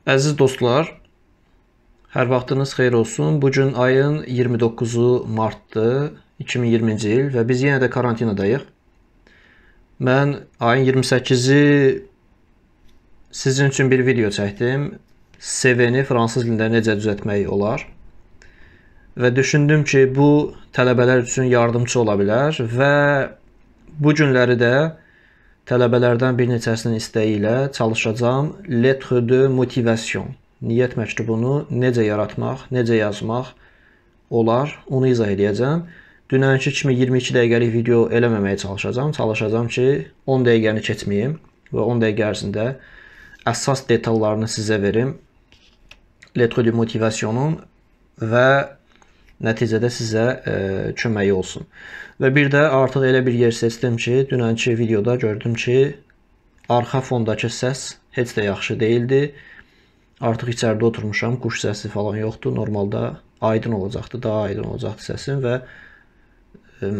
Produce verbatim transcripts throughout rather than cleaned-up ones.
Əziz dostlar, hər vaxtınız xeyir olsun. Bugün ayın iyirmi doqquzu martdır, iki min iyirminci il və biz yenə də karantinadayıq. Mən ayın iyirmi səkkizi sizin üçün bir video çəkdim. C V-ni fransız dilində necə düzəltmək olar. Və düşündüm ki, bu tələbələr üçün yardımcı ola bilər və bu günləri də tələbələrdən bir neçəsinin istəyi ilə çalışacağam lettre de motivasyon, niyyət məktubunu necə yaratmaq, necə yazmaq olar, onu izah edəcəm. Dünənki kimi iyirmi iki dəqiqəlik video eləməməyə çalışacağam. Çalışacağam ki, on dəqiqəni keçməyim və on dəqiqə ərzində əsas detallarını sizə verim. Lettre de motivasyonun və nəticədə sizə e, köməyi olsun. Və bir də artıq elə bir yer seçdim ki, dünənki videoda gördüm ki, arxa fondakı səs heç də yaxşı değildi. Artıq içəridə oturmuşam, quş səsi falan yoxdur. Normalda aydın olacaqdı, daha aydın olacaqdı səsim və e,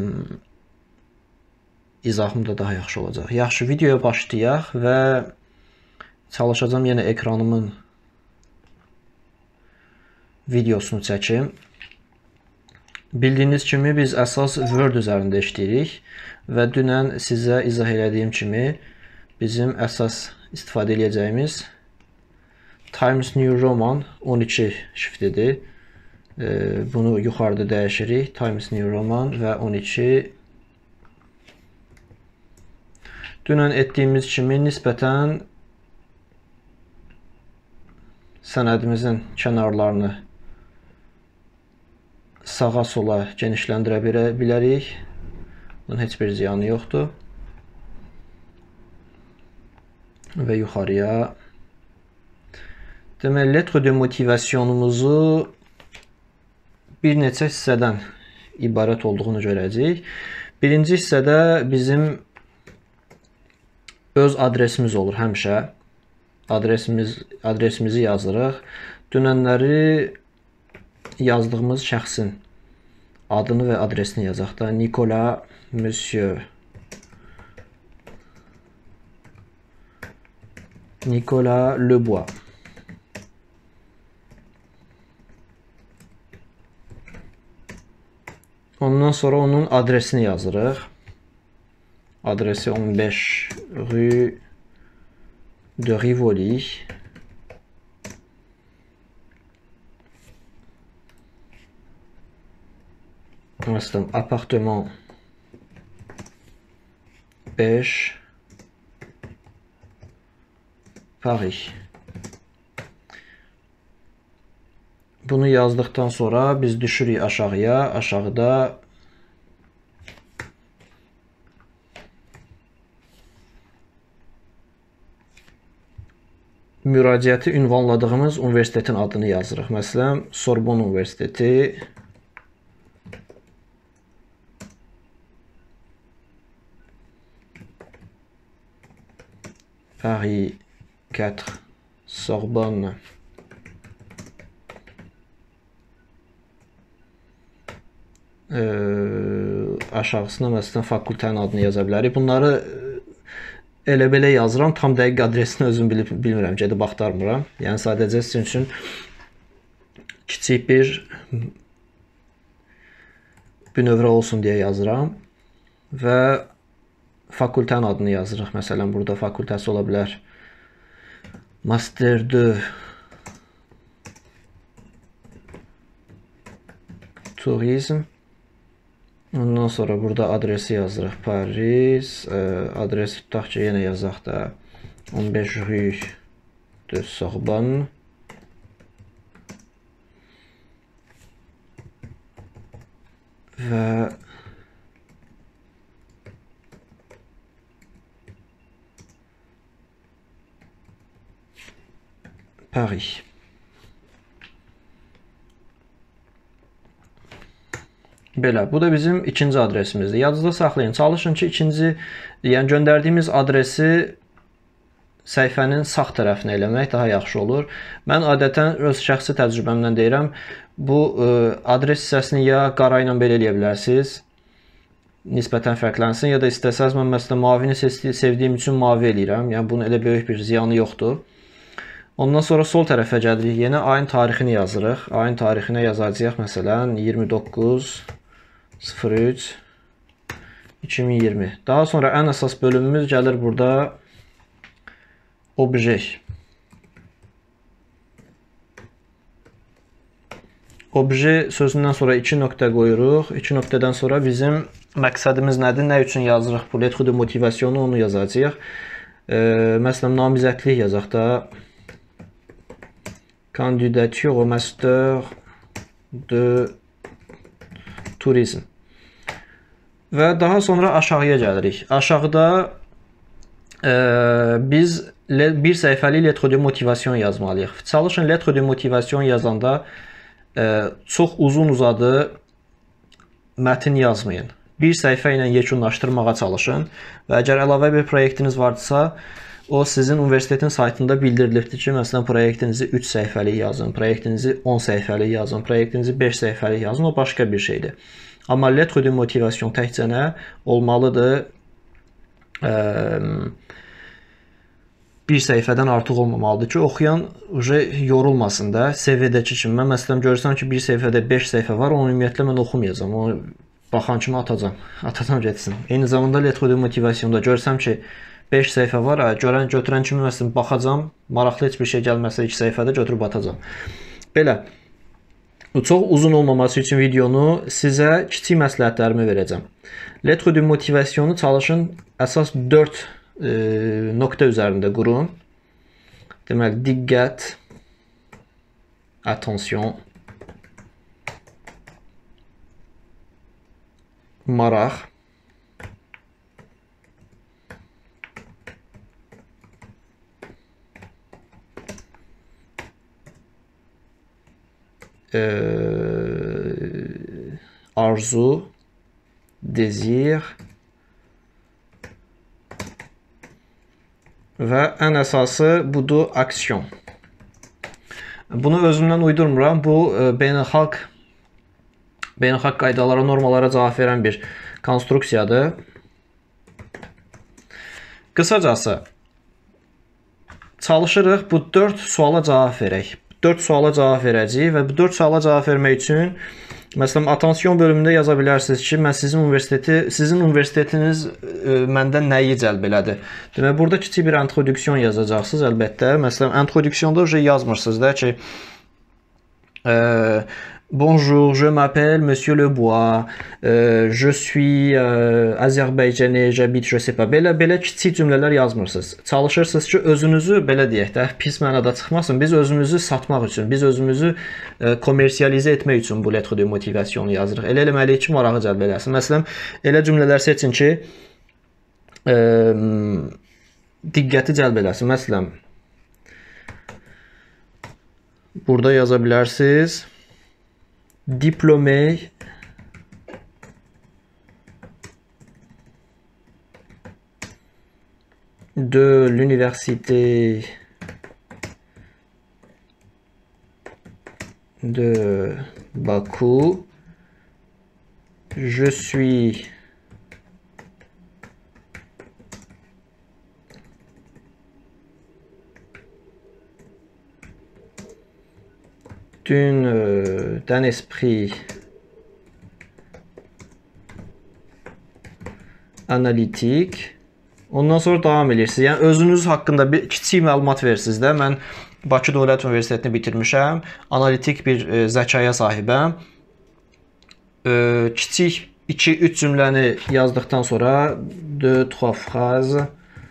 izahım da daha yaxşı olacaq. Yaxşı, videoya başlayaq və çalışacağım yenə ekranımın videosunu çəkim. Bildiyiniz kimi biz əsas Word üzərində işləyirik və dünən sizə izah elədiyim kimi bizim əsas istifadə edəcəyimiz Times New Roman on iki şriftidir. Bunu yuxarıda dəyişirik. Times New Roman və on iki. Dünən etdiyimiz kimi nisbətən sənədimizin kənarlarını sağa sola genişləndirə bilərik. Bunun heç bir ziyanı yoxdur. Və yuxarıya. Deməli, lettre de motivasyonumuzu bir neçə hissədən ibarət olduğunu görəcəyik. Birinci hissədə bizim öz adresimiz olur həmişə. Adresimiz, adresimizi yazırıq. Dünənləri yazdığımız şəxsin adını və adresini yazaq da. Nicolas Monsieur Nicolas Lebois. Ondan sonra onun adresini yazırıq. Adresi on beş rue de Rivoli. Məsələn, appartement beş Paris. Bunu yazdıktan sonra biz düşürük aşağıya. Aşağıda müraciəti ünvanladığımız universitetin adını yazırıq. Məsələn, Sorbonne Universiteti. Paris quatre Sorbonne ee, aşağısına məsələn fakültənin adını yaza bilərik. Bunları elə belə yazıram, tam dəqiq adresini özüm bilib, bilmirəm, gedib axtarmıram. Yəni sadəcə sizin üçün kiçik bir bünövrə olsun deyə yazıram və fakültənin adını yazırıq. Məsələn, burada fakültəsi ola bilər. Master de Turizm. Ondan sonra burada adresi yazırıq. Paris. Adresi tutaq ki, yenə yazaq da on beş rue de Sorbonne. Və Paris. Belə, bu da bizim ikinci adresimizdir. Yadınızda saxlayın. Çalışın ki, ikinci, yəni göndərdiyimiz adresi səhifənin sağ tərəfinə eləmək daha yaxşı olur. Mən adətən öz şəxsi təcrübəmdən deyirəm, bu adres hissəsini ya qara ilə belə eləyə bilərsiniz, nisbətən fərqlənsin, ya da istəsəz mən məsələn mavini sevdiyim üçün mavi eləyirəm. Yəni bunun elə böyük bir ziyanı yoxdur. Ondan sonra sol tərəfə gəlirik. Yenə ayın tarixini yazırıq. Ayın tarixinə yazacağıq məsələn iyirmi doqquz sıfır üç iki min iyirmi. Daha sonra ən əsas bölümümüz gəlir burada obje. Obje sözündən sonra iki nöqtə qoyuruq. iki nöqtədən sonra bizim məqsədimiz nədir? Nə üçün yazırıq bu lettre de motivasyonu, onu yazacağıq. E, məsələn, namizədlik yazaq da. Candidature au master de turizm. Və daha sonra aşağıya gəlirik. Aşağıda e, biz bir səhifəli lettre de motivasyon yazmalıyıq. Çalışın lettre de motivasyon yazanda e, çox uzun uzadı mətin yazmayın. Bir səhifə ilə yekunlaşdırmağa çalışın və əgər əlavə bir proyektiniz varsa, o sizin universitetin saytında bildirilibdir ki, məsələn, proyektinizi üç səhifəlik yazın, proyektinizi on səhifəlik yazın, proyektinizi beş səhifəlik yazın, o başqa bir şeydir. Amma lettre de motivasyon təkcə nə olmalıdır? E, bir səhifədən artıq olmamalıdır ki, oxuyan yorulmasın da. C V-dəki kimi, mən məsələn görsəm ki, bir səhifədə beş səhifə var, onu ümumiyyətlə mən oxumayacam, onu baxan kimi atacam, atacam getsin. Eyni zamanda lettre de motivasyonda görsəm ki, beş səhifə var, görən, götürən kimi məsələn baxacam, maraqlı heç bir şey gəlməsə iki səhifədə götürüb atacam. Belə, çox uzun olmaması üçün videonu sizə kiçik məsləhətlərimi verəcəm. Lettre de motivasyonu çalışın əsas dörd e, nöqtə üzərində qurun. Deməli, diqqət, attention, maraq, e, arzu, dezir və ən əsası budur, aksiyon. Bunu özümdən uydurmuram. Bu beynəlxalq beynəlxalq qaydalara, normalara cavab verən bir konstruksiyadır. Qısacası çalışırıq bu dörd suala cavab verək. dörd suala cavab verəcəyik və bu dörd suala cavab vermək üçün məsələn, attention bölümündə yaza bilərsiniz ki, mən sizin universiteti, sizin universitetiniz e, məndən nəyi cəlb elədi? Demək, burada kiçik bir introduksiyon yazacaqsınız əlbəttə. Məsələn, introduksiyonda yazmırsınız da ki, e, bonjour, je m'appelle Monsieur Lebois, euh, je suis euh, Azərbaycanlı, j'habite, je sais pas. Belə, belə kiçik cümlələr yazmırsınız. Çalışırsınız ki, özünüzü, belə deyək də, pis mənada çıxmasın, biz özümüzü satmaq üçün, biz özümüzü e, komersiyalizə etmək üçün bu lettre de motivasyonu yazırıq. Elə eləməliyik ki, marağı cəlb eləsin. Məsələn, elə cümlələr seçin ki, e, diqqəti cəlb eləsin. Məsələn, burada yaza bilərsiniz. Diplômé de l'université de Bakou, je suis d'un esprit analitik. Ondan sonra davam edirsiniz. Yəni özünüz haqqında bir kiçik məlumat verirsiniz də. Mən Bakı Dövlət Universitetini bitirmişəm. Analitik bir e, zəkaya sahibəm. E, kiçik iki üç cümləni yazdıqdan sonra deux trois phrases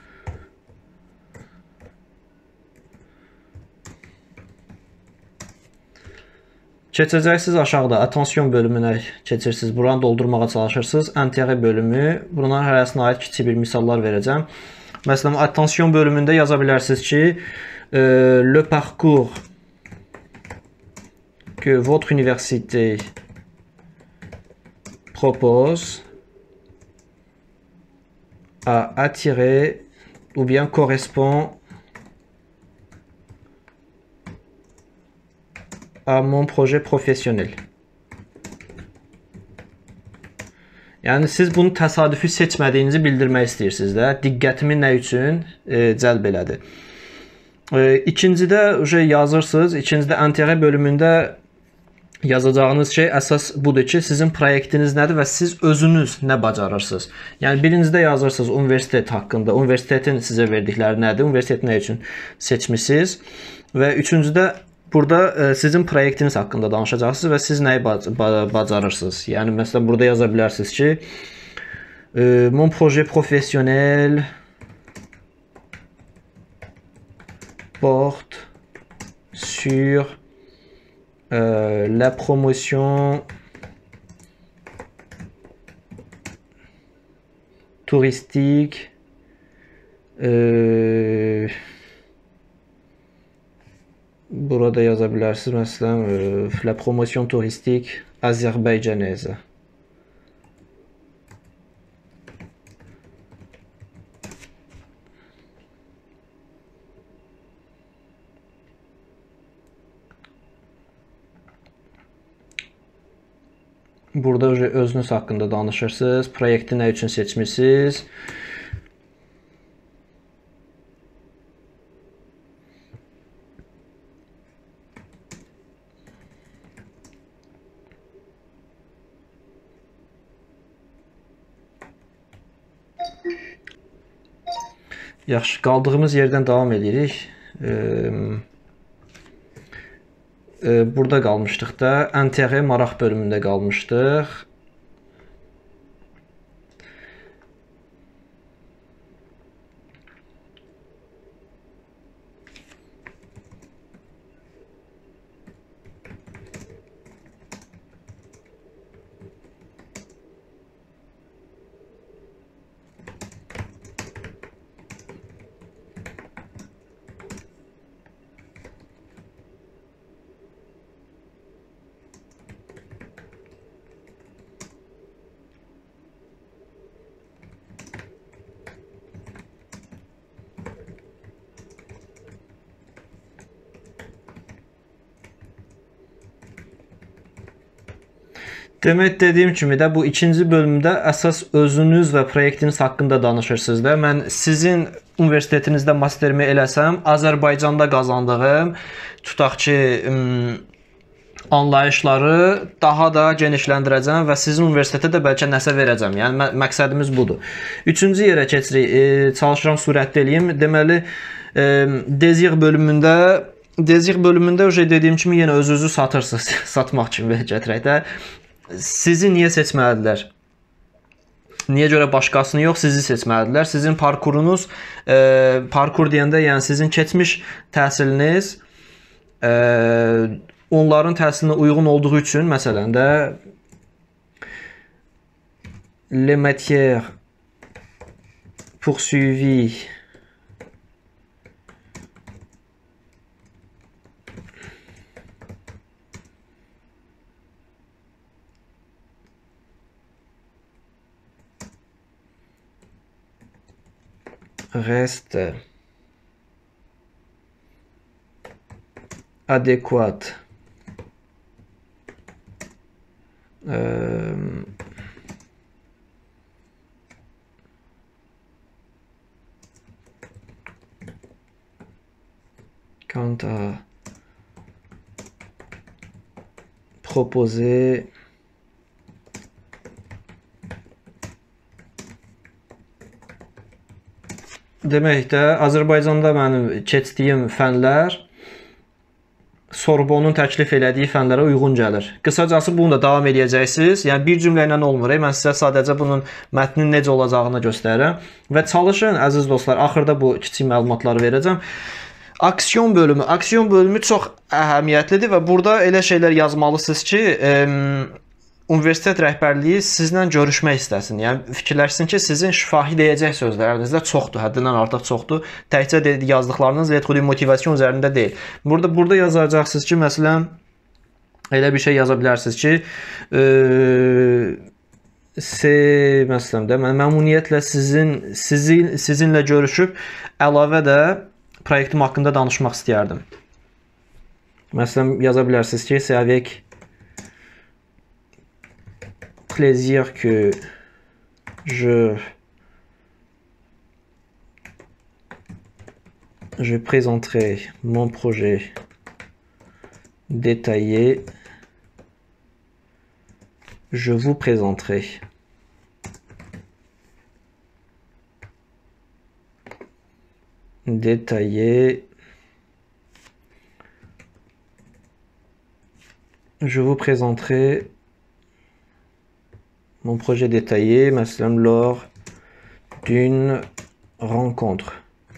keçəcəksiniz aşağıda attention bölümünə keçirsiniz. Buranı doldurmağa çalışırsınız. Intérêt bölümü. Bunların hərəsinə aid kiçik bir misallar verəcəm. Məsələn, attention bölümündə yaza bilərsiniz ki, euh, le parcours que votre université propose a attiré ou bien correspond à mon projet professionnel. Yəni siz bunu təsadüfi seçmədiyinizi bildirmək istəyirsiniz də. Diqqətimi nə üçün e, cəlb elədi? E, ikincidə uje yazırsınız. İkincidə entere bölümündə yazacağınız şey əsas budur ki, sizin proyektiniz nədir və siz özünüz nə bacarırsınız. Yəni birincidə yazırsınız universitet haqqında, universitetin sizə verdikləri nədir, universitet nə üçün seçmisiniz və üçüncüdə burada e, sizin proyektiniz haqqında danışacaqsınız və siz nəyi bac bacarırsınız. Yəni məsələn burada yaza bilərsiniz ki, e, mon projet professionnel porte sur Euh, la promotion touristique euh, burada yaza bilərsiniz məsələn euh, la promotion touristique azerbaycanaise. Burada özünüz haqqında danışırsınız, proyekti nə üçün seçmisiniz. Yaxşı, qaldığımız yerdən davam edirik. Burada qalmışdıq da, entere maraq bölümündə qalmışdıq. Demək dediyim kimi də bu ikinci bölümdə əsas özünüz və proyektiniz haqqında danışırsınız da. Mən sizin universitetinizdə masterimi eləsəm, Azərbaycanda qazandığım, tutaq ki, anlayışları daha da genişləndirəcəm və sizin universitetə də bəlkə nəsə verəcəm. Yəni məqsədimiz budur. Üçüncü yerə keçirik. E, çalışıram sürətli eləyim. Deməli, e, Dezir bölümündə Dezir bölümündə dediyim kimi yenə özünüzü satırsınız. Satmaq kimi gətirək də. Sizi niyə seçməlidirlər? Niyə görə başqasını yox, sizi seçməlidirlər? Sizin parkurunuz, e, parkur deyəndə, yəni sizin keçmiş təhsiliniz e, onların təhsilinə uyğun olduğu üçün, məsələn də les matières poursuivies reste adéquate euh, quant à proposer demək də Azərbaycanda mənim keçdiyim fənlər Sorbonun təklif elədiyi fənlərə uyğun gəlir. Qısacası bunu da davam edəcəksiniz. Yəni bir cümlə ilə olmur. Mən sizə sadəcə bunun mətnin necə olacağını göstərirəm. Və çalışın, əziz dostlar, axırda bu kiçik məlumatları verəcəm. Aksiyon bölümü. Aksiyon bölümü çox əhəmiyyətlidir və burada elə şeylər yazmalısınız ki, e, universitet rəhbərliyi sizlə görüşmək istəsin. Yəni fikirləşsin ki, sizin şifahi deyəcək sözlərinizdə çoxdur, həddindən artıq çoxdur. Təkcə yazdıqlarınız letxudi motivasiyon üzərində deyil. Burada burada yazacaqsınız ki, məsələn, elə bir şey yaza bilərsiniz ki, e, se, məsələn də, mən məmnuniyyətlə sizin sizin sizinlə görüşüb əlavə də proyektim haqqında danışmaq istəyərdim. Məsələn, yaza bilərsiniz ki, c'est avec plaisir que je je présenterai mon projet détaillé. Je vous présenterai. Détaillé. Je vous présenterai mon projet détaillé, mesela lors d'une rencontre.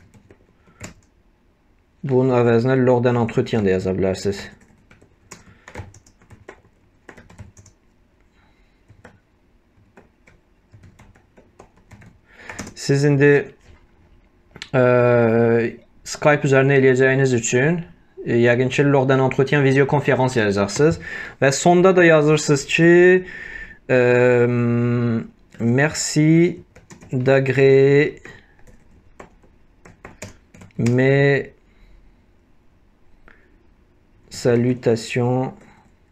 Bunun əvəzinə lors d'un entretien də yaza bilərsiniz. Siz indi e, Skype üzərinə eləyəcəyiniz üçün e, yəqin ki, lors d'un entretien video konferans yazacaqsınız və sonda da yazırsınız ki e, merci d'agréer mes salutations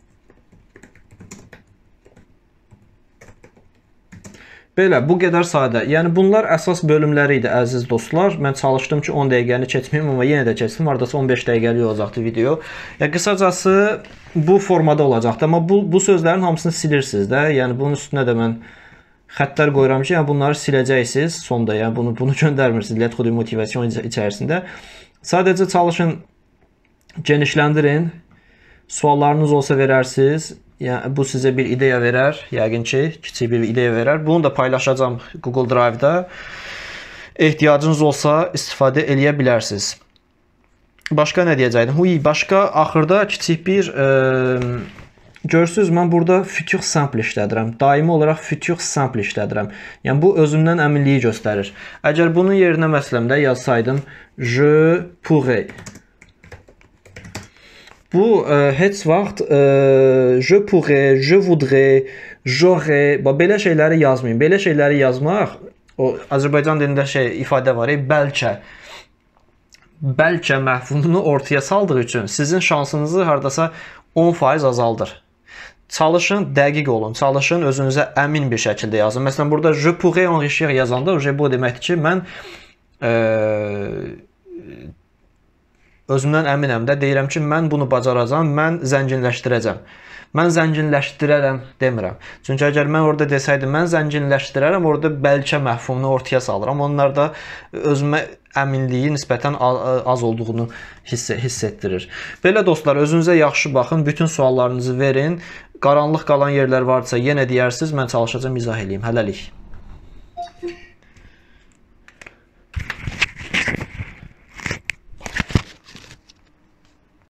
Belə, bu qədər sadə. Yəni, bunlar əsas bölümləri idi, əziz dostlar. Mən çalışdım ki, on dəqiqəni keçməyim, amma yenə də keçdim. Aradası on beş dəqiqəlik olacaqdı video. Yəni, qısacası bu formada olacaqdı. Amma bu, bu sözlərin hamısını silirsiniz də. Yəni, bunun üstünə də mən xəttlər qoyuram ki, yəni, bunları siləcəksiniz sonda. Yəni, bunu, bunu göndərmirsiniz Let's Code motivasyon içərisində. Sadəcə çalışın, genişləndirin. Suallarınız olsa verərsiniz. Yəni, bu sizə bir ideya verər, yəqin ki, kiçik bir ideya verər. Bunu da paylaşacağım Google Drive-da. Ehtiyacınız olsa istifadə eləyə bilərsiniz. Başqa nə deyəcəkdim? Huy, başqa axırda kiçik bir e, görürsünüz, mən burada futur simple işlədirəm. Daimi olaraq futur simple işlədirəm. Yəni, bu özümdən əminliyi göstərir. Əgər bunun yerinə məsələmdə yazsaydım, je pourrais. Bu e, heç vaxt e, je pourrais, je voudrais, j'aurais, belə şeyləri yazmayın. Belə şeyləri yazmaq, o Azərbaycan dilində şey ifadə var, e, bəlkə. Bəlkə məhvununu ortaya saldığı üçün sizin şansınızı hardasa on faiz azaldır. Çalışın, dəqiq olun, çalışın, özünüzə əmin bir şəkildə yazın. Məsələn, burada je pourrais enrichir yazanda, je bu deməkdir ki, mən e, özümdən əminəm də, deyirəm ki, mən bunu bacaracam, mən zənginləşdirəcəm. Mən zənginləşdirərəm demirəm. Çünki əgər mən orada desəydim, mən zənginləşdirərəm, orada bəlkə məhfumunu ortaya salıram. Onlar da özümə əminliyi nisbətən az olduğunu hiss, hiss etdirir. Belə dostlar, özünüzə yaxşı baxın, bütün suallarınızı verin. Qaranlıq qalan yerlər varsa yenə deyərsiniz, mən çalışacağım izah edeyim. Hələlik.